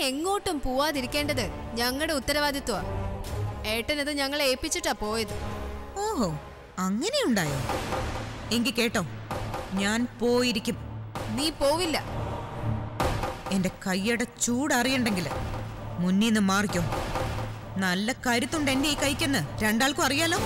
എങ്ങോട്ടും പോവാതിരിക്കേണ്ടത് ഞങ്ങളുടെ ഉത്തരവാദിത്വ. ഏട്ടനത് ഞങ്ങളെ ഏൽപ്പിച്ചിട്ടാ പോയത്. ഓഹോ, അങ്ങനെയുണ്ടായോ? എങ്കി കേട്ടോ, ഞാൻ പോയിരിക്കും. നീ പോവില്ല. എന്റെ കൈയുടെ ചൂടറിയണ്ടെങ്കിൽ മുന്നീന്ന് മാറിക്കോ. നല്ല കരുത്തുണ്ട് എന്റെ ഈ കൈക്കെന്ന് രണ്ടാൾക്കും അറിയാലോ.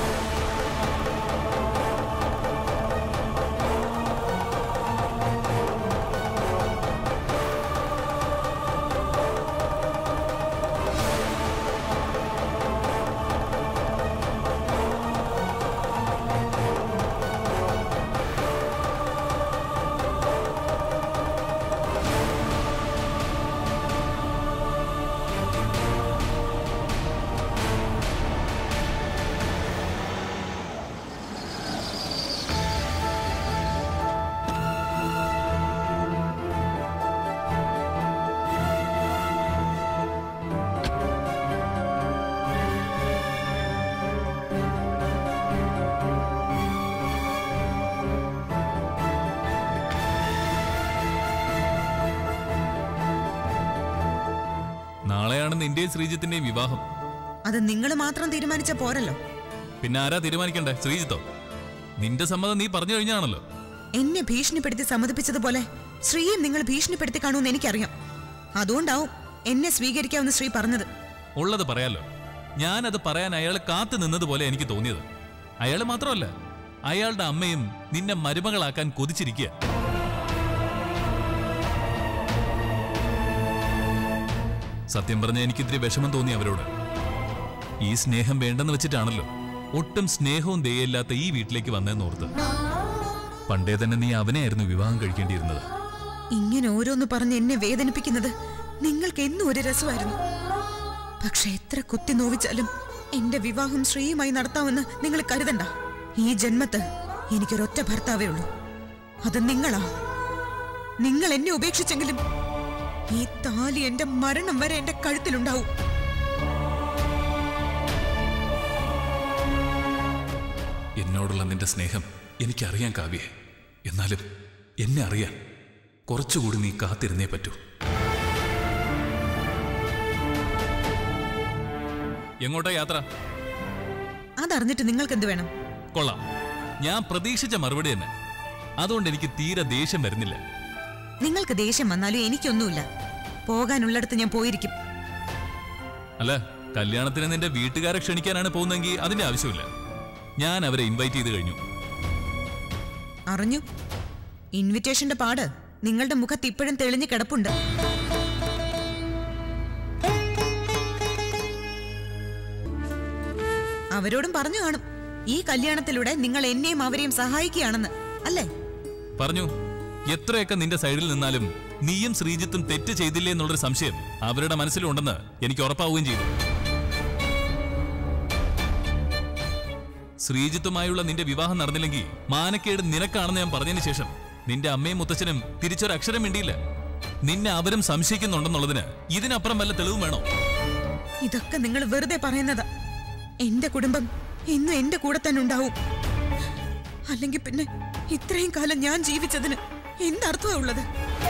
നാളെയാണ് നിന്റെയും ശ്രീജിത്തിന്റെയും വിവാഹം. അത് നിങ്ങൾ മാത്രം തീരുമാനിച്ച പോരല്ലോ. പിന്നെ ആരാ തീരുമാനിക്കണ്ടേ? ശ്രീജിത്തോ? നിന്റെ സമ്മതം നീ പറഞ്ഞു കഴിഞ്ഞാണല്ലോ. എന്നെ ഭീഷണിപ്പെടുത്തി സമ്മതിപ്പിച്ചതുപോലെ ശ്രീയെ നിങ്ങൾ ഭീഷണിപ്പെടുത്തി കാണുമെന്ന് എനിക്കറിയാം. അതുകൊണ്ടാവും എന്നെ സ്വീകരിക്കാവുന്ന ശ്രീ പറഞ്ഞത്. ഉള്ളത് പറയാലോ. ഞാനത് പറയാൻ അയാൾ കാത്തു നിന്നതുപോലെ എനിക്ക് തോന്നിയത്. അയാൾ മാത്രമല്ല, അയാളുടെ അമ്മയും നിന്നെ മരുമകളാക്കാൻ കൊതിച്ചിരിക്കുക. സത്യം പറഞ്ഞ എനിക്കിത്തിരി വിഷമം തോന്നി അവരോട്. ഈ സ്നേഹം വേണ്ടെന്ന് വെച്ചിട്ടാണല്ലോ ഒട്ടും സ്നേഹവും ദയയില്ലാത്ത ഈ വീട്ടിലേക്ക് വന്നേന്നോർത്ത്. പണ്ടേ തന്നെ നീ അവനെയായിരുന്നു വിവാഹം കഴിക്കേണ്ടിയിരുന്നത്. ഇങ്ങനെ ഓരോന്ന് പറഞ്ഞ് എന്നെ വേദനിപ്പിക്കുന്നത് നിങ്ങൾക്ക് എന്നും ഒരു രസമായിരുന്നു. പക്ഷെ എത്ര കുത്തി നോവിച്ചാലും എന്റെ വിവാഹം ശ്രീയുമായി നടത്താമെന്ന് നിങ്ങൾ കരുതണ്ട. ഈ ജന്മത്ത് എനിക്കൊരൊറ്റ ഭർത്താവേ ഉള്ളൂ, അത് നിങ്ങളാ. നിങ്ങൾ എന്നെ ഉപേക്ഷിച്ചെങ്കിലും ഈ താലി എന്റെ മരണം വരെ എന്റെ കഴുത്തിലുണ്ടാവും. എന്നോടുള്ള നിന്റെ സ്നേഹം എനിക്കറിയാൻ കാവ്യേ. എന്നാലും എന്നെ അറിയാൻ കുറച്ചുകൂടി നീ കാത്തിരുന്നേ പറ്റൂ. എങ്ങോട്ടാ യാത്ര? അതറിഞ്ഞിട്ട് നിങ്ങൾക്ക് എന്ത് വേണം? കൊള്ളാം, ഞാൻ പ്രതീക്ഷിച്ച മറുപടി തന്നെ. അതുകൊണ്ട് എനിക്ക് തീരെ ദേഷ്യം വരുന്നില്ല. നിങ്ങൾക്ക് ദേഷ്യം വന്നാലും എനിക്കൊന്നുമില്ല. പോകാനുള്ളിടത്ത് ഞാൻ പോയിരിക്കും. അല്ല, കല്യാണത്തിന് നിന്റെ വീട്ടുകാരെ ക്ഷണിക്കാനാണ് പോകുന്നതെങ്കിൽ അതിന്റെ ആവശ്യമില്ല. ഞാൻ അവരെ ഇൻവൈറ്റ് ചെയ്ത് കഴിഞ്ഞു. അറിഞ്ഞു. ഇൻവിറ്റേഷന്റെ പാട് നിങ്ങളുടെ മുഖത്ത് ഇപ്പോഴും തെളിഞ്ഞു കിടപ്പുണ്ട്. അവരോടും പറഞ്ഞു കാണും, ഈ കല്യാണത്തിലൂടെ നിങ്ങൾ എന്നെയും അവരെയും സഹായിക്കുകയാണെന്ന് അല്ലേ? പറഞ്ഞു. എത്രയൊക്കെ നിന്റെ സൈഡിൽ നിന്നാലും നീയും ശ്രീജിത്തും തെറ്റ് ചെയ്തില്ലേ എന്നുള്ളൊരു സംശയം അവരുടെ മനസ്സിലുണ്ടെന്ന് എനിക്ക് ഉറപ്പാവുകയും ചെയ്തു. ശ്രീജിത്തുമായുള്ള നിന്റെ വിവാഹം നടന്നില്ലെങ്കിൽ മാനക്കേട് നിനക്കാണെന്ന് ഞാൻ പറഞ്ഞതിന് ശേഷം നിന്റെ അമ്മയും മുത്തച്ഛനും തിരിച്ചൊരക്ഷരം വേണ്ടിയില്ല. നിന്നെ അവരും സംശയിക്കുന്നുണ്ടെന്നുള്ളതിന് ഇതിനപ്പുറം വല്ല തെളിവും വേണോ? ഇതൊക്കെ നിങ്ങൾ വെറുതെ പറയുന്നതാ. എന്റെ കുടുംബം ഇന്നും എന്റെ കൂടെ തന്നെ ഉണ്ടാവും. അല്ലെങ്കിൽ പിന്നെ ഇത്രയും കാലം ഞാൻ ജീവിച്ചതിന് എന്തർത്ഥമാ ഉള്ളത്?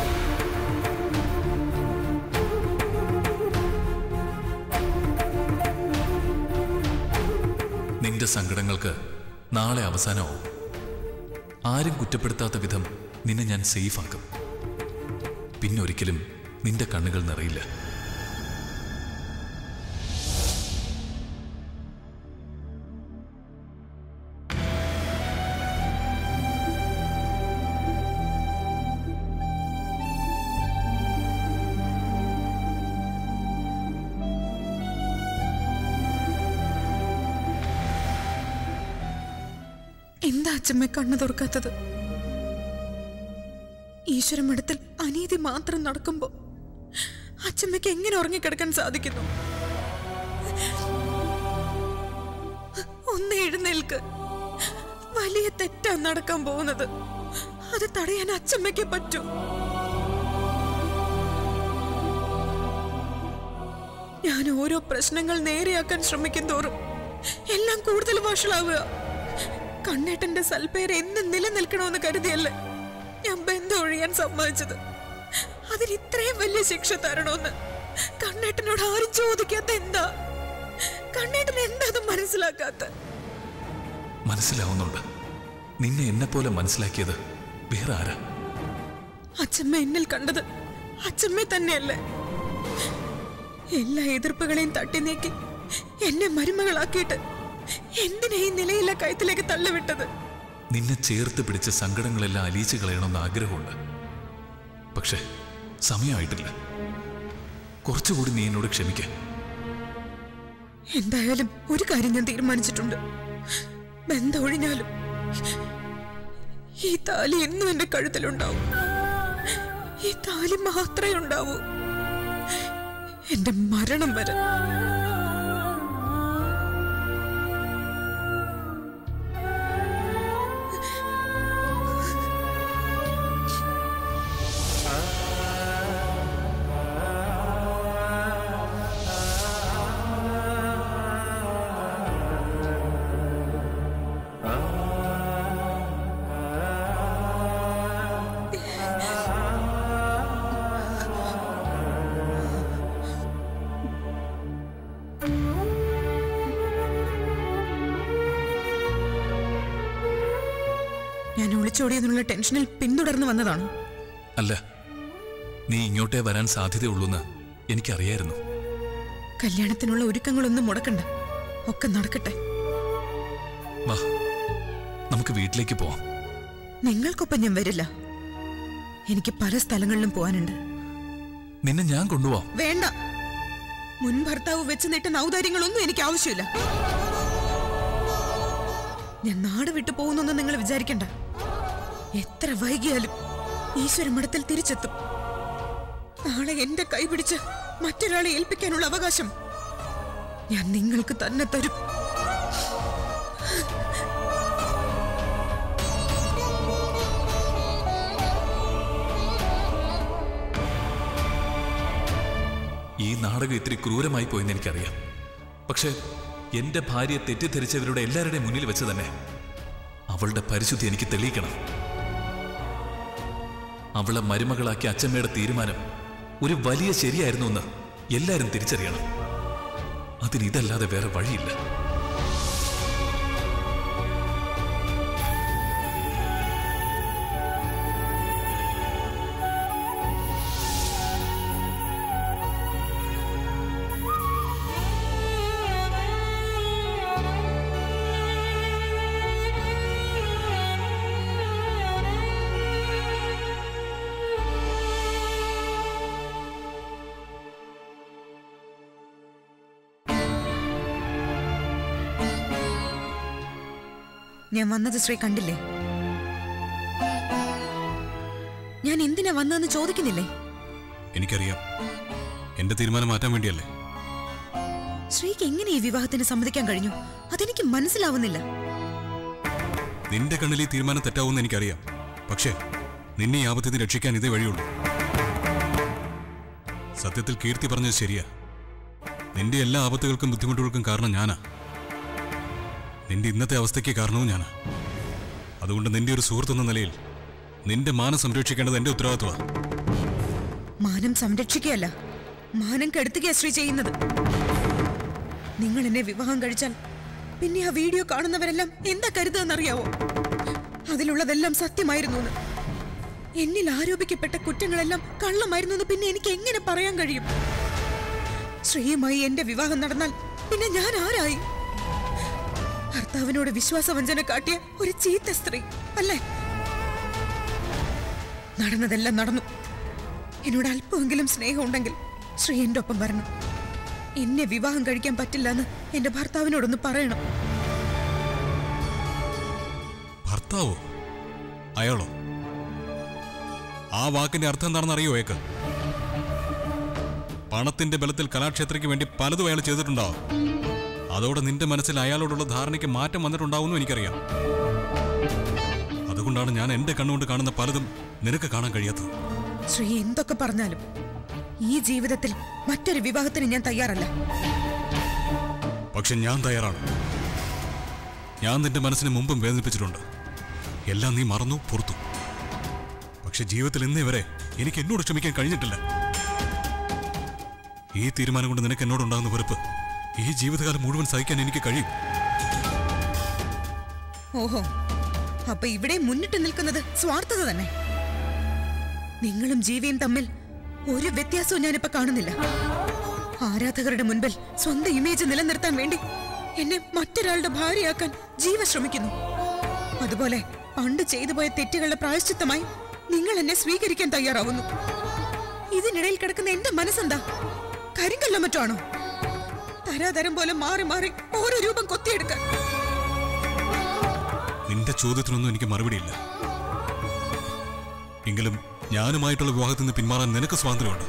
നിന്റെ സങ്കടങ്ങൾക്ക് നാളെ അവസാനമാവും. ആരും കുറ്റപ്പെടുത്താത്ത വിധം നിന്നെ ഞാൻ സേഫാക്കും. പിന്നൊരിക്കലും നിന്റെ കണ്ണുകൾ നിറയില്ല. എന്താ അച്ഛമ്മ കണ്ണു തുറക്കാത്തത്? ഈശ്വരമഠത്തിൽ അനീതി മാത്രം നടക്കുമ്പോ അച്ഛമ്മയ്ക്ക് എങ്ങനെ ഉറങ്ങിക്കിടക്കാൻ സാധിക്കുന്നു? ഒന്ന് എഴുന്നേൽക്ക്. വലിയ തെറ്റാ നടക്കാൻ പോകുന്നത്. അത് തടയാൻ അച്ഛമ്മയ്ക്ക് പറ്റൂ. ഞാൻ ഓരോ പ്രശ്നങ്ങൾ നേരെയാക്കാൻ ശ്രമിക്കും തോറും എല്ലാം കൂടുതൽ വഷളാവുക. കണ്ണേട്ടന്റെ സൽപ്പേര് എന്നും നിലനിൽക്കണമെന്ന് കരുതിയല്ലേ ഞാൻ ബന്ധം ഒഴിയാൻ സമ്മതിച്ചത്. അതിന് ഇത്രയും വലിയ ശിക്ഷ തരണമെന്ന് കണ്ണേട്ടനോട് ആരും ചോദിക്കാത്ത എന്താ? കണ്ണേട്ടൻ എന്താ അത് മനസ്സിലാക്കാത്ത? മനസ്സിലാവുന്നുണ്ട്. നിന്നെ എന്നെ പോലെ മനസ്സിലാക്കിയത് വേറെ ആരാ? അച്ഛമ്മ എന്നിൽ കണ്ടത് അച്ഛമ്മ തന്നെയല്ലേ? എല്ലാ എതിർപ്പുകളെയും തട്ടി നീക്കി എന്നെ മരുമകളാക്കിയിട്ട് എന്തിനാ ഈ നിലയില്ല കയത്തിലേക്ക് തള്ളിവിട്ടത്? നിന്നെ ചേർത്ത് പിടിച്ച സങ്കടങ്ങളെല്ലാം അലിയിച്ചു കളയണമെന്ന് ആഗ്രഹമുണ്ട്. പക്ഷെ സമയമായിട്ടില്ല. കുറച്ചുകൂടി നീ എന്നോട് ക്ഷമിക്ക. എന്തായാലും ഒരു കാര്യം ഞാൻ തീരുമാനിച്ചിട്ടുണ്ട്. ബന്ധം ഒഴിഞ്ഞാലും ഈ താലി എന്നും എന്റെ കഴുത്തിലുണ്ടാവും. ഈ താലി മാത്രമേ ഉണ്ടാവൂ എന്റെ മരണം വരെ. ഞാൻ ഒളിച്ചോടിയെന്നുള്ള ടെൻഷനിൽ പിന്തുടർന്ന് വന്നതാണ്. അല്ല, നീ ഇങ്ങോട്ടേ വരാൻ സാധ്യതയുള്ളൂന്ന് എനിക്കറിയായിരുന്നു. കല്യാണത്തിനുള്ള ഒരുക്കങ്ങളൊന്നും മുടക്കണ്ട, ഒക്കെ നടക്കട്ടെ. വാ, നമുക്ക് വീട്ടിലേക്ക് പോവാം. നിങ്ങൾക്കൊപ്പം ഞാൻ വരില്ല. എനിക്ക് പല സ്ഥലങ്ങളിലും പോവാനുണ്ട്. നിന്നെ ഞാൻ കൊണ്ടുപോവാം. വേണ്ട, മുൻ ഭർത്താവ് വെച്ച് നീട്ടുന്ന ഔദാര്യങ്ങളൊന്നും എനിക്ക് ആവശ്യമില്ല. ഞാൻ നാട് വിട്ടു പോകുന്നൊന്നും നിങ്ങൾ വിചാരിക്കണ്ട. എത്ര വൈകിയാലും ഈശ്വരമഠത്തിൽ തിരിച്ചെത്തും. നാളെ എന്റെ കൈ പിടിച്ച് മറ്റൊരാളെ ഏൽപ്പിക്കാനുള്ള അവകാശം ഞാൻ നിങ്ങൾക്ക് തന്നെ തരും. ഈ നാടകം ഇത്തിരി ക്രൂരമായി പോയെന്ന് എനിക്കറിയാം. പക്ഷെ എന്റെ ഭാര്യയെ തെറ്റിദ്ധരിച്ചവരുടെ എല്ലാവരുടെയും മുന്നിൽ വെച്ച് തന്നെ അവളുടെ പരിശുദ്ധി എനിക്ക് തെളിയിക്കണം. അവളെ മരുമകളാക്കി അച്ഛമ്മയുടെ തീരുമാനം ഒരു വലിയ ശരിയായിരുന്നു എന്ന് എല്ലാവരും തിരിച്ചറിയണം. അതിന് ഇതല്ലാതെ വേറെ വഴിയില്ല. ഞാൻ വന്നത് ശ്രീ കണ്ടില്ലേ? ഞാൻ എന്തിനാ വന്നതെന്ന് ചോദിക്കുന്നില്ലേ? എനിക്കറിയാം, എന്റെ തീരുമാനം മാറ്റാൻ വേണ്ടിയല്ലേ. ശ്രീക്ക് എങ്ങനെ ഈ വിവാഹത്തിന് സമ്മതിക്കാൻ കഴിഞ്ഞു? അതെനിക്ക് മനസ്സിലാവുന്നില്ല. നിന്റെ കണ്ണിൽ ഈ തീരുമാനം തെറ്റാവുമെന്ന് എനിക്കറിയാം. പക്ഷേ നിന്നെ ഈ ആപത്തിൽ നിന്ന് രക്ഷിക്കാൻ ഇതേ വഴിയുള്ളൂ. സത്യത്തിൽ കീർത്തി പറഞ്ഞത് ശരിയാ. നിന്റെ എല്ലാ ആപത്തുകൾക്കും ബുദ്ധിമുട്ടുകൾക്കും കാരണം ഞാനാ. നിന്റെ ഇന്നത്തെ അവസ്ഥയ്ക്ക് കാരണവും ഞാനാ. അതുകൊണ്ട് നിന്റെ ഒരു സുഹൃത്തെന്ന നിലയിൽ നിന്റെ മാനം സംരക്ഷിക്കേണ്ടത് എന്റെ ഉത്തരവാദിത്വമാണ്. മാനം സംരക്ഷിക്കുകയല്ല, മാനം കെടുത്തുകയാ ശ്രീ ചെയ്യുന്നത്. നിങ്ങൾ എന്നെ വിവാഹം കഴിച്ചാൽ പിന്നെ ആ വീഡിയോ കാണുന്നവരെല്ലാം എന്താ കരുതുന്നറിയാവോ? അതിലുള്ളതെല്ലാം സത്യമായിരുന്നു. എന്നിൽ ആരോപിക്കപ്പെട്ട കുറ്റങ്ങളെല്ലാം കള്ളമായിരുന്നു എന്ന് പിന്നെ എനിക്ക് എങ്ങനെ പറയാൻ കഴിയും? ശ്രീയുമായി എന്റെ വിവാഹം നടന്നാൽ പിന്നെ ഞാൻ ആരായി? ഭർത്താവിനോട് വിശ്വാസവഞ്ചന കാട്ടിയ ഒരു ചീത്ത സ്ത്രീ അല്ലേ? നടന്നതെല്ലാം നടന്നു. എന്നോട് അല്പമെങ്കിലും സ്നേഹം ഉണ്ടെങ്കിൽ ശ്രീ എന്റെ ഒപ്പം വരണം. എന്നെ വിവാഹം കഴിക്കാൻ പറ്റില്ല എന്ന് എന്റെ ഭർത്താവിനോടൊന്ന് പറയണം. ഭർത്താവോ? അയാളോ? ആ വാക്കിന്റെ അർത്ഥം എന്താണെന്ന് അറിയോ? ഏക്ക് പണത്തിന്റെ ബലത്തിൽ കലാക്ഷേത്രയ്ക്ക് വേണ്ടി പലതും അയാൾ ചെയ്തിട്ടുണ്ടാവും. അതോടെ നിന്റെ മനസ്സിൽ അയാളോടുള്ള ധാരണയ്ക്ക് മാറ്റം വന്നിട്ടുണ്ടാവുമെന്നും എനിക്കറിയാം. അതുകൊണ്ടാണ് ഞാൻ എന്റെ കണ്ണുകൊണ്ട് കാണുന്ന പലതും നിനക്ക് കാണാൻ കഴിയാത്തത്. ശ്രീ എന്തൊക്കെ പറഞ്ഞാലും ഈ ജീവിതത്തിൽ മറ്റൊരു വിവാഹത്തിന് ഞാൻ തയ്യാറല്ല. പക്ഷെ ഞാൻ തയ്യാറാണ്. ഞാൻ നിന്റെ മനസ്സിന് മുമ്പും വേദനിപ്പിച്ചിട്ടുണ്ട്. എല്ലാം നീ മറന്നു, പുറത്തു. പക്ഷെ ജീവിതത്തിൽ ഇന്നേ വരെ എനിക്ക് എന്നോട് ക്ഷമിക്കാൻ കഴിഞ്ഞിട്ടില്ല. ഈ തീരുമാനം കൊണ്ട് നിനക്ക് എന്നോടുണ്ടാകുന്ന വെറുപ്പ് ഈ ജീവിതകാലം മുഴുവൻ സഹിക്കാൻ എനിക്ക് കഴിയും. ഓഹോ, അപ്പൊ ഇവിടെ മുന്നിട്ട് നിൽക്കുന്നത് സ്വാർത്ഥത തന്നെ. നിങ്ങളും ജീവിയും തമ്മിൽ ഒരു വ്യത്യാസവും ഞാനിപ്പോ കാണുന്നില്ല. ആരാധകരുടെ മുൻപിൽ സ്വന്തം ഇമേജ് നിലനിർത്താൻ വേണ്ടി എന്നെ മറ്റൊരാളുടെ ഭാര്യയാക്കാൻ ജീവ ശ്രമിക്കുന്നു. അതുപോലെ പണ്ട് ചെയ്തു പോയ തെറ്റുകളുടെ പ്രായശ്ചിത്തമായി നിങ്ങൾ എന്നെ സ്വീകരിക്കാൻ തയ്യാറാവുന്നു. ഇതിനിടയിൽ കിടക്കുന്ന എന്റെ മനസ്സെന്താ? കരിങ്കല്ലോ മറ്റോ ആണോ? തരാതരം പോലെ മാറി മാറി ഓരോ രൂപം കൊത്തിയെടുക്കാൻ. നിന്റെ ചോദ്യത്തിനൊന്നും എനിക്ക് മറുപടിയില്ല. എങ്കിലും ഞാനുമായിട്ടുള്ള വിവാഹത്തിൽ നിന്ന് പിന്മാറാൻ നിനക്ക് സ്വാതന്ത്ര്യമുണ്ട്.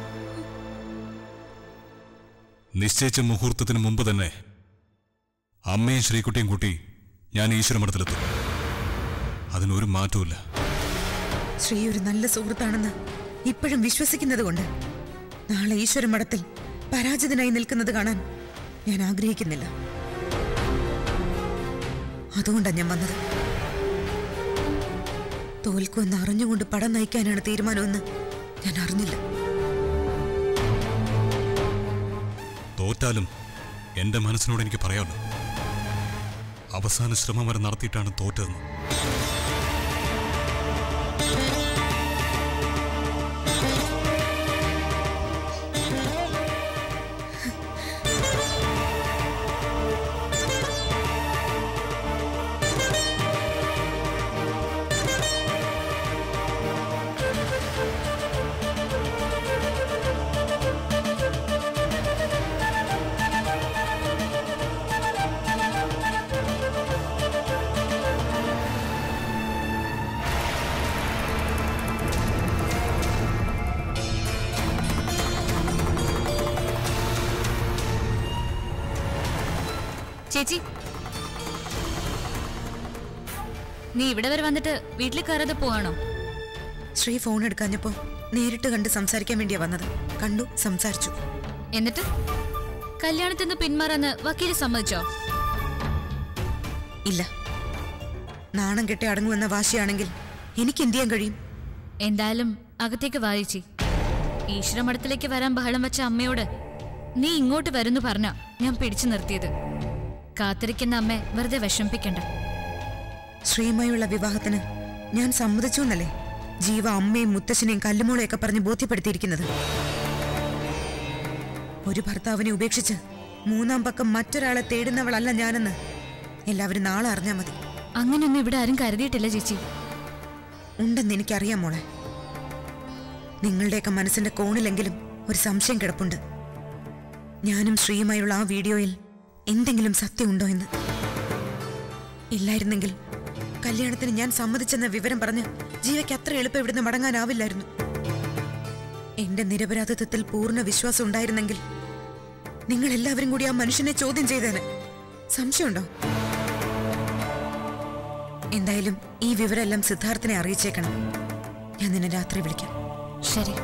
നിശ്ചയിച്ച മുഹൂർത്തത്തിന് മുമ്പ് തന്നെ അമ്മയും ശ്രീകുട്ടിയും കൂട്ടി ഞാൻ ഈശ്വരമഠത്തിലെത്തും. അതിനൊരു മാറ്റവുമില്ല. ശ്രീ ഒരു നല്ല സുഹൃത്താണെന്ന് ഇപ്പോഴും വിശ്വസിക്കുന്നത് കൊണ്ട് നാളെ ഈശ്വരമഠത്തിൽ പരാജിതനായി നിൽക്കുന്നത് കാണാൻ ഞാൻ ആഗ്രഹിക്കുന്നില്ല. അതുകൊണ്ടാണ് ഞാൻ വന്നത്. തോൽക്കുമെന്ന് അറിഞ്ഞുകൊണ്ട് പടം നയിക്കാനാണ് തീരുമാനമെന്ന് ഞാൻ അറിഞ്ഞില്ല. തോറ്റാലും എന്റെ മനസ്സിനോട് എനിക്ക് പറയാമല്ലോ, അവസാന ശ്രമം വരെ നടത്തിയിട്ടാണ് തോറ്റതെന്ന്. ചേച്ചി, നീ ഇവിടെ വരെ വന്നിട്ട് വീട്ടിൽ കയറാതെ പോവാണോ? ശ്രീ ഫോൺ എടുക്കാഞ്ഞപ്പോ നേരിട്ട് കണ്ട് സംസാരിക്കാൻ വേണ്ടിയാ വന്നത്. കണ്ടു, സംസാരിച്ചു. എന്നിട്ട് കല്യാണത്തിൽ നിന്ന് പിന്മാറാന്ന് വക്കീല് സമ്മതിച്ചോ? ഇല്ല. നാണം കെട്ടി അടങ്ങുമെന്ന വാശിയാണെങ്കിൽ എനിക്ക് എന്ത് ചെയ്യാൻ കഴിയും? എന്തായാലും അകത്തേക്ക് വായിച്ചി. ഈശ്വരമഠത്തിലേക്ക് വരാൻ ബഹളം വെച്ച അമ്മയോട് നീ ഇങ്ങോട്ട് വരുന്നു പറഞ്ഞ ഞാൻ പിടിച്ചു നിർത്തിയത്. കാത്തിരിക്കുന്ന അമ്മ വെറുതെ വിഷമിപ്പിക്കണ്ട. ശ്രീയുമായുള്ള വിവാഹത്തിന് ഞാൻ സമ്മതിച്ചു എന്നല്ലേ ജീവ അമ്മയും മുത്തശ്ശനെയും കല്ലുമോളെയൊക്കെ പറഞ്ഞ് ബോധ്യപ്പെടുത്തിയിരിക്കുന്നത്. ഒരു ഭർത്താവിനെ ഉപേക്ഷിച്ച് മൂന്നാം പക്കം മറ്റൊരാളെ തേടുന്നവളല്ല ഞാനെന്ന് എല്ലാവരും നാളെ അറിഞ്ഞാൽ മതി. അങ്ങനെയൊന്നും ഇവിടെ ആരും കരുതിയിട്ടില്ല ചേച്ചി. ഉണ്ടെന്ന് എനിക്കറിയാം മോളെ. നിങ്ങളുടെയൊക്കെ മനസ്സിന്റെ കോണിലെങ്കിലും ഒരു സംശയം കിടപ്പുണ്ട്. ഞാനും ശ്രീയുമായുള്ള ആ വീഡിയോയിൽ എന്തെങ്കിലും സത്യമുണ്ടോ എന്ന്. ഇല്ലായിരുന്നെങ്കിൽ കല്യാണത്തിന് ഞാൻ സമ്മതിച്ചെന്ന വിവരം പറഞ്ഞ് ജീവയ്ക്ക് അത്ര എളുപ്പം ഇവിടുന്ന് മടങ്ങാനാവില്ലായിരുന്നു. എന്റെ നിരപരാധിത്വത്തിൽ പൂർണ്ണ വിശ്വാസം ഉണ്ടായിരുന്നെങ്കിൽ നിങ്ങൾ എല്ലാവരും കൂടി ആ മനുഷ്യനെ ചോദ്യം ചെയ്തേനെ. സംശയമുണ്ടോ? എന്തായാലും ഈ വിവരമെല്ലാം സിദ്ധാർത്ഥനെ അറിയിച്ചേക്കണം. ഞാൻ നിന്നെ രാത്രി വിളിക്കാം. ശരി.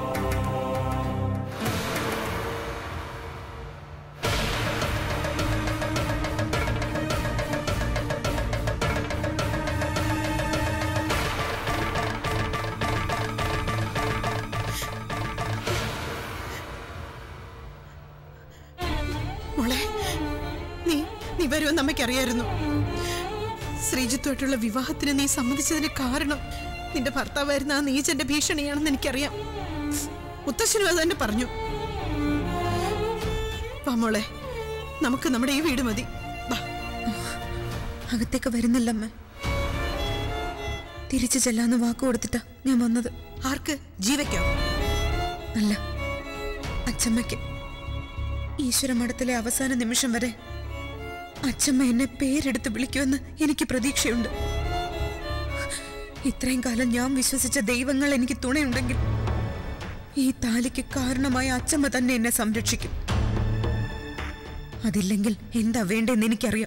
നീ വരുമെന്ന് അമ്മയ്ക്കറിയായിരുന്നു. ശ്രീജിത്തുമായിട്ടുള്ള വിവാഹത്തിന് നീ സമ്മതിച്ചതിന് കാരണം നിന്റെ ഭർത്താവായിരുന്ന ആ നീചന്റെ ഭീഷണിയാണെന്ന് എനിക്കറിയാം. മുത്തശ്ശനും അത് തന്നെ പറഞ്ഞു. വാ മോളെ, നമുക്ക് നമ്മുടെ ഈ വീട് മതി. അകത്തേക്ക് വരുന്നില്ലമ്മ. തിരിച്ചു ചെല്ലാന്ന് വാക്ക് കൊടുത്തിട്ടാ ഞാൻ വന്നത്. ആർക്ക്? ജീവയ്ക്കോ? അല്ല, അച്ചമ്മയ്ക്ക്. ഈശ്വരമഠത്തിലെ അവസാന നിമിഷം വരെ അച്ചമ്മ എന്നെ പേരെടുത്ത് വിളിക്കുമെന്ന് എനിക്ക് പ്രതീക്ഷയുണ്ട്. ഇത്രയും കാലം ഞാൻ വിശ്വസിച്ച ദൈവങ്ങൾ എനിക്ക് തുണയുണ്ടെങ്കിൽ ഈ താലിക്ക് കാരണമായ അച്ചമ്മ തന്നെ എന്നെ സംരക്ഷിക്കും. അതില്ലെങ്കിൽ എന്താ വേണ്ടെന്ന് എനിക്കറിയാം.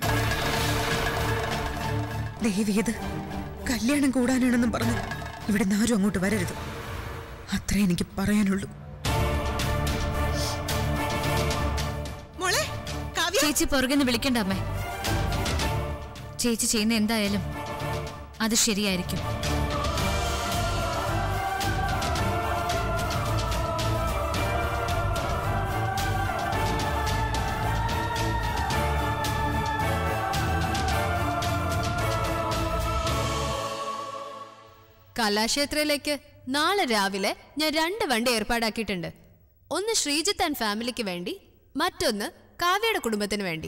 ദേവിയത് കല്യാണം കൂടാനാണെന്നും പറഞ്ഞു ഇവിടെ ആരും അങ്ങോട്ട് വരരുത്. അത്രേ എനിക്ക് പറയാനുള്ളൂ. ചേച്ചി പുറകെന്ന് വിളിക്കണ്ട അമ്മേ. ചേച്ചി ചെയ്യുന്ന എന്തായാലും അത് ശരിയായിരിക്കും. കലാക്ഷേത്രയിലേക്ക് നാളെ രാവിലെ ഞാൻ 2 വണ്ടി ഏർപ്പാടാക്കിയിട്ടുണ്ട്. ഒന്ന് ശ്രീജിത്ത് ആൻഡ് ഫാമിലിക്ക് വേണ്ടി, മറ്റൊന്ന് കാവ്യയുടെ കുടുംബത്തിന് വേണ്ടി.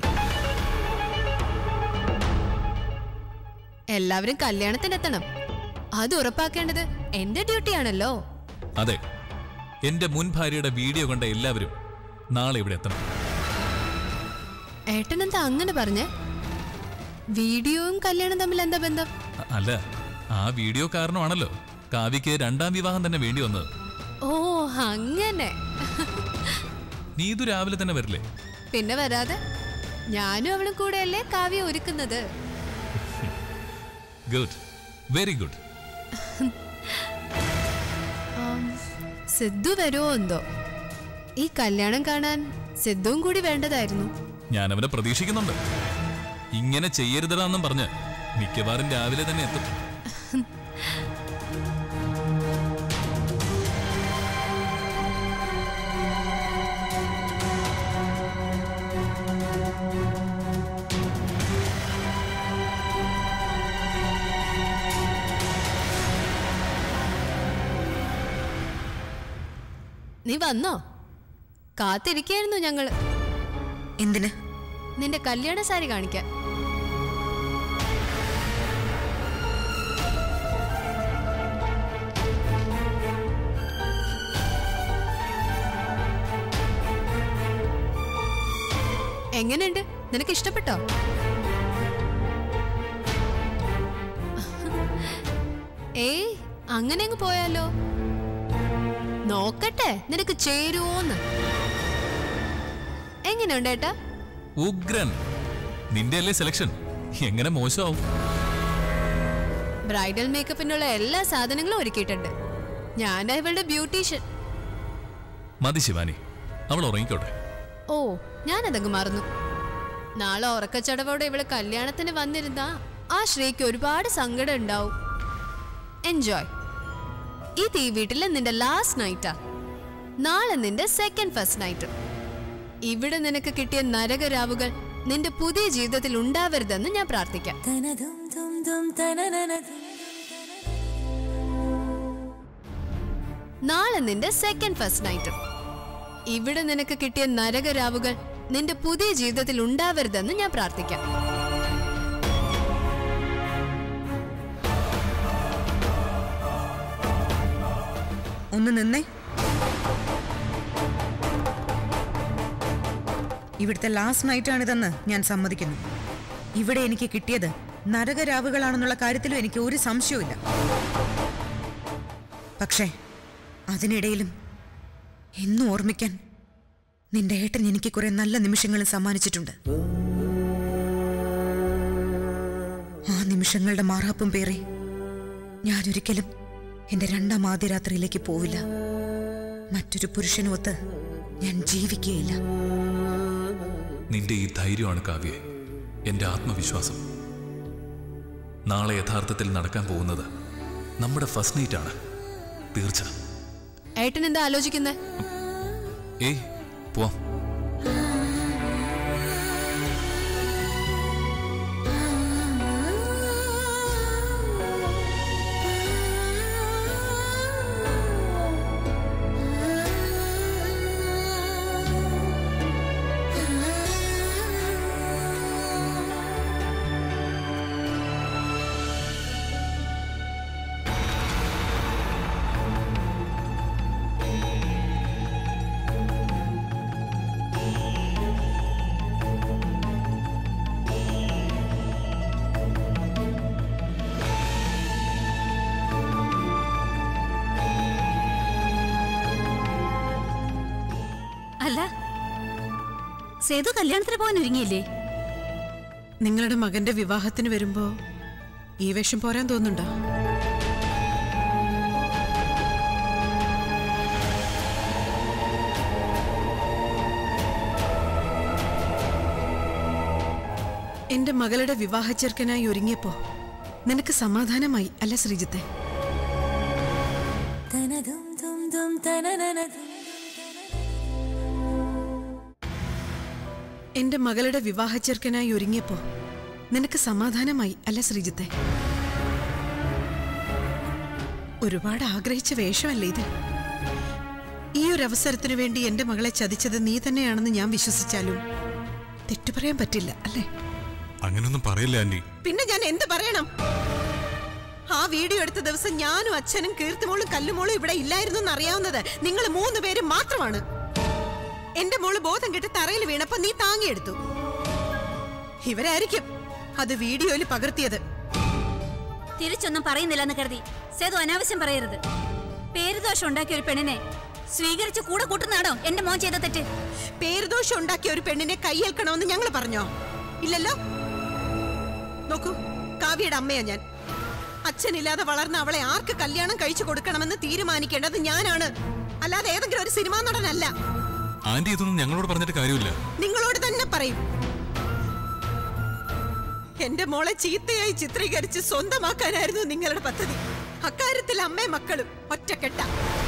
എല്ലാവരും കല്യാണത്തിനെത്തണം. അത് ഉറപ്പാക്കേണ്ടത് എന്റെ ഡ്യൂട്ടിയാണല്ലോ. അതെ, എന്റെ മുൻ ഭാര്യയുടെ വീഡിയോ കണ്ട എല്ലാവരും നാളെ ഇവിടെ എത്തണം. ഏട്ടനെന്താ അങ്ങനെ പറഞ്ഞേ? വീഡിയോയും കല്യാണം തമ്മിൽ എന്താ ബന്ധം? അല്ല, ആ വീഡിയോ കാരണമാണല്ലോ കാവ്യക്ക് 2ാം വിവാഹം തന്നെ വേണ്ടി വന്നത്. ഓ അങ്ങനെ. നീതു രാവിലെ തന്നെ വരില്ലേ? പിന്നെ വരാതെ. ഞാനും അവളും കൂടെയല്ലേ കാവ്യ ഒരുക്കുന്നത്. Good, very good. സിദ്ധു വരുമോ എന്തോ? ഈ കല്യാണം കാണാൻ സിദ്ധുവും കൂടി വേണ്ടതായിരുന്നു. ഞാൻ അവനെ പ്രതീക്ഷിക്കുന്നുണ്ട്. ഇങ്ങനെ ചെയ്യരുതെന്നും പറഞ്ഞ് മിക്കവാറും രാവിലെ തന്നെ എത്തും. നീ വന്നോ? കാത്തിരിക്കായിരുന്നു ഞങ്ങള്. എന്തിന്? നിന്റെ കല്യാണ സാരി കാണിക്കാൻ. എങ്ങനെയുണ്ട്? നിനക്ക് ഇഷ്ടപ്പെട്ടോ? ഏയ് അങ്ങനെ അങ്ങ് പോയാലോ? നോക്കട്ടെ നിനക്ക് ചേരുവോന്ന്. എങ്ങനെയുണ്ട് ഏട്ടാ? ഉഗ്രൻ. നിന്റെ അല്ലേ സെലക്ഷൻ, എങ്ങനെ മോശമാവും? ബ്രൈഡൽ മേക്കപ്പിനുള്ള എല്ലാ സാധനങ്ങളും ഒരുക്കിയിട്ടുണ്ട്. ഞാനാ ഇവളുടെ ബ്യൂട്ടീഷ്യൻ. മതി ശിവാനി, അവൾ ഉറങ്ങിക്കോട്ടെ. ഓ ഞാനതങ്ങ് മറന്നു. നാളെ ഉറക്കച്ചടവോടെ ഇവള് കല്യാണത്തിന് വന്നിരുന്നാ ആ ശ്രീക്ക് ഒരുപാട് സങ്കടം ഉണ്ടാവും. എൻജോയ്. ഇത് ഈ വീട്ടിലെ നിന്റെ ലാസ്റ്റ് നൈറ്റാ. നാളെ നിന്റെ സെക്കൻഡ് ഫസ്റ്റ് നൈറ്റ്. ഇവിടെ നിനക്ക് കിട്ടിയ നരകരാവുകൾ നിന്റെ പുതിയ ജീവിതത്തിൽ ഉണ്ടാവരുതെന്ന് ഞാൻ പ്രാർത്ഥിക്കാം. നാളെ നിന്റെ സെക്കൻഡ് ഫസ്റ്റ് നൈറ്റ്. ഇവിടെ നിനക്ക് കിട്ടിയ നരകരാവുകൾ നിന്റെ പുതിയ ജീവിതത്തിൽ ഉണ്ടാവരുതെന്ന് ഞാൻ പ്രാർത്ഥിക്കാം. ഒന്ന് നിന്നേ. ഇവിടുത്തെ ലാസ്റ്റ് നൈറ്റ് ആണിതെന്ന് ഞാൻ സമ്മതിക്കുന്നു. ഇവിടെ എനിക്ക് കിട്ടിയത് നരകരാവുകളാണെന്നുള്ള കാര്യത്തിലും എനിക്ക് ഒരു സംശയവുമില്ല. പക്ഷേ അതിനിടയിലും എന്നും ഓർമ്മിക്കാൻ നിന്റെ ഏട്ടൻ എനിക്ക് കുറെ നല്ല നിമിഷങ്ങളും സമ്മാനിച്ചിട്ടുണ്ട്. ആ നിമിഷങ്ങളുടെ മാറാപ്പും പേറി ഞാനൊരിക്കലും എന്റെ 2ാം ആദ്യരാത്രിയിലേക്ക് പോവില്ല. മറ്റൊരു പുരുഷനുമൊത്ത് ഞാൻ ജീവിക്കുകയില്ല. നിന്റെ ഈ ധൈര്യമാണ് കാവ്യ എന്റെ ആത്മവിശ്വാസം. നാളെ യഥാർത്ഥത്തിൽ നടക്കാൻ പോകുന്നത് നമ്മുടെ ഫസ്റ്റ് നൈറ്റ് ആണ്. തീർച്ച. ഏട്ടൻ എന്താ ആലോചിക്കുന്നേ? ഏയ് പോവാം. അല്ല, സേതു കല്യാണത്തിന് പോകാൻ ഒരുങ്ങിയില്ലേ? നിങ്ങളുടെ മകന്റെ വിവാഹത്തിന് വരുമ്പോ ഈ വേഷം പോരാൻ തോന്നുന്നുണ്ടോ? എന്റെ മകളുടെ വിവാഹ ചെറുക്കനായി ഒരുങ്ങിയപ്പോ നിനക്ക് സമാധാനമായി അല്ല ശ്രീജിത്തെ? എന്റെ മകളുടെ വിവാഹ ചെറുക്കനായി ഒരുങ്ങിയപ്പോ നിനക്ക് സമാധാനമായി അല്ല ശ്രീജിത്തെ? ഒരുപാട് ആഗ്രഹിച്ച വേഷമല്ലേ ഇത്? ഈ ഒരു അവസരത്തിനു വേണ്ടി എന്റെ മകളെ ചതിച്ചത് നീ തന്നെയാണെന്ന് ഞാൻ വിശ്വസിച്ചാലും തെറ്റു പറയാൻ പറ്റില്ല അല്ലേ? അങ്ങനൊന്നും പറയില്ല ആന്റി. പിന്നെ ഞാൻ എന്ത് പറയണം? ആ വീഡിയോ എടുത്ത ദിവസം ഞാനും അച്ഛനും കീർത്തിമോളും കല്ലുമോളും ഇവിടെ ഇല്ലായിരുന്നു എന്നറിയാവുന്നത് നിങ്ങൾ 3 പേരും മാത്രമാണ്. എന്റെ മോള് ബോധം കെട്ട് തറയിൽ വീണപ്പോ നീ താങ്ങിയെടുത്തു. ഇവരായിരിക്കും അത് വീഡിയോയിൽ പകർത്തിയത്. തിരിച്ചൊന്നും പറയുന്നില്ലെന്ന് കരുതി സേതു അനാവശ്യം പറയരുത്. പേരുദോഷം ഉണ്ടാക്കിയ ഒരു പെണ്ണിനെ സ്വീകരിച്ച് കൂടെ കൂട്ടുന്നാണോ എന്റെ മോൻ ചെയ്ത തെറ്റ്? പേരുദോഷം ഉണ്ടാക്കിയ ഒരു പെണ്ണിനെ കൈയേൽക്കണമെന്ന് ഞങ്ങൾ പറഞ്ഞോ? ഇല്ലല്ലോ. നോക്കൂ, കാവ്യയുടെ അമ്മയാ ഞാൻ. അച്ഛനില്ലാതെ വളർന്ന അവളെ ആർക്ക് കല്യാണം കഴിച്ചു കൊടുക്കണമെന്ന് തീരുമാനിക്കേണ്ടത് ഞാനാണ്, അല്ലാതെ ഏതെങ്കിലും ഒരു സിനിമാ നടനല്ല. ആന്റി ഇതൊന്നും ഞങ്ങളോട് പറഞ്ഞിട്ട് കാര്യമില്ല. നിങ്ങളോട് തന്നെ പറയും. എന്റെ മോളെ ചീത്തയായി ചിത്രീകരിച്ച് സ്വന്തമാക്കാനായിരുന്നു നിങ്ങളുടെ പദ്ധതി. അക്കാര്യത്തിൽ അമ്മയും മക്കളും ഒറ്റക്കെട്ട.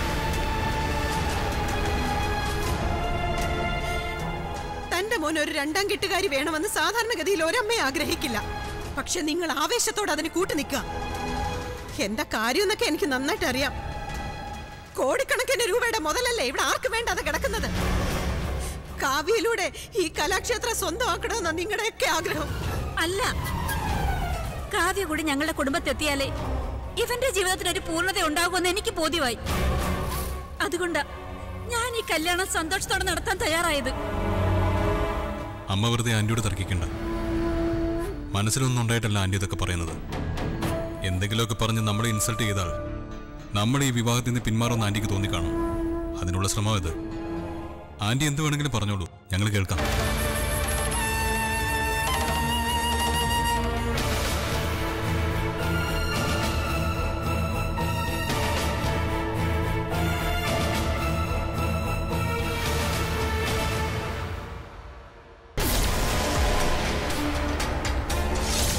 തന്റെ മോൻ ഒരു 2ാം കെട്ടുകാരി വേണമെന്ന് സാധാരണഗതിയിൽ ഒരമ്മ ആഗ്രഹിക്കില്ല. പക്ഷെ നിങ്ങൾ ആവേശത്തോടെ അതിന് കൂട്ടുനിൽക്കുക. എന്താ കാര്യം എന്നൊക്കെ എനിക്ക് നന്നായിട്ട് അറിയാം. കോടിക്കണക്കിന് രൂപയുടെ മുതലല്ലേ ഇവിടെ ആർക്കും വേണ്ടാതെ കിടക്കുന്നത്. കാവ്യയിലൂടെ ഈ കലാക്ഷേത്രം സ്വന്തമാക്കണമെന്ന നിങ്ങളുടെയൊക്കെ ആഗ്രഹം അല്ല. കാവ്യ കൂടി ഞങ്ങളുടെ കുടുംബത്തെത്തിയാലേ ഇവന്റെ ജീവിതത്തിന് ഒരു പൂർണ്ണത ഉണ്ടാകുമെന്ന് എനിക്ക് ബോധ്യമായി. അതുകൊണ്ടാ ഞാൻ ഈ കല്യാണം സന്തോഷത്തോടെ നടത്താൻ തയ്യാറായത്. അമ്മ വെറുതെ ആന്റിയോട് തർക്കിക്കണ്ട. മനസ്സിലൊന്നും ഉണ്ടായിട്ടല്ല ആന്റി ഇതൊക്കെ പറയുന്നത്. എന്തെങ്കിലുമൊക്കെ പറഞ്ഞ് നമ്മളെ ഇൻസൾട്ട് ചെയ്താൽ നമ്മൾ ഈ വിവാഹത്തിൽ നിന്ന് പിന്മാറുമെന്ന് ആന്റിക്ക് തോന്നിക്കാണും. അതിനുള്ള ശ്രമം ഇത്. ആന്റി എന്ത് വേണമെങ്കിലും പറഞ്ഞോളൂ, ഞങ്ങൾ കേൾക്കാം.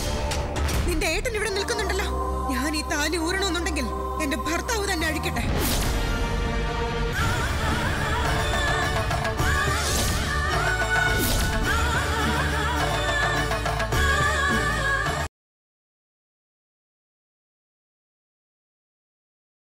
നിന്റെ ഏട്ടൻ ഇവിടെ നിൽക്കുന്നുണ്ടല്ലോ. ഞാൻ ഈ താലി ഊരണമെന്നുണ്ടെങ്കിൽ എന്റെ ഭർത്താവ് തന്നെ അഴിക്കട്ടെ.